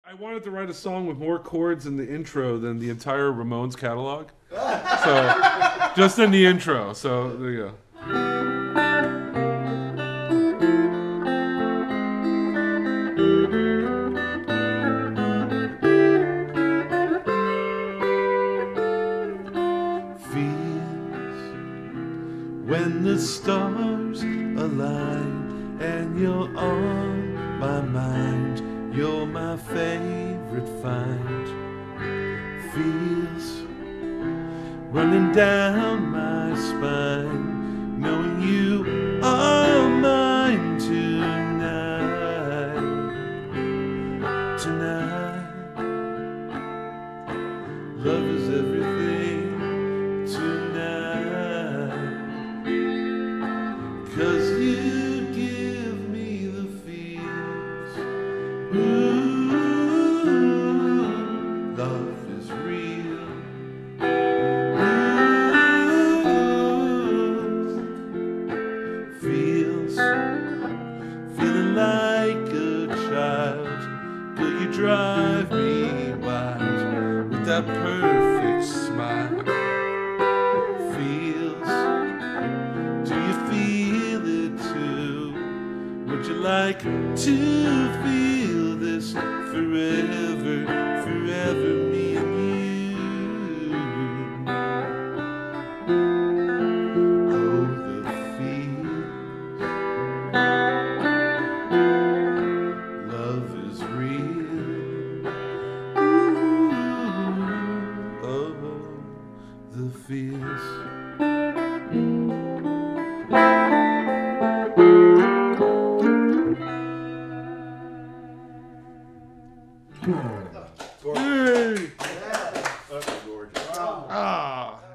I wanted to write a song with more chords in the intro than the entire Ramones catalog. So, just in the intro. So, there you go. When the stars align and you're on my mind, you're my favorite find. Feels running down my spine, knowing you are mine tonight. Tonight, love is everything tonight. 'Cause you give me the feels. Ooh, love is real. Ooh, feeling like a child. Girl, you drive me wild with that perfect smile. Would you like to feel this forever, forever, me and you? Oh, the feels. Love is real. Ooh, oh, the feels. Yay! Yeah. That's gorgeous. Ah.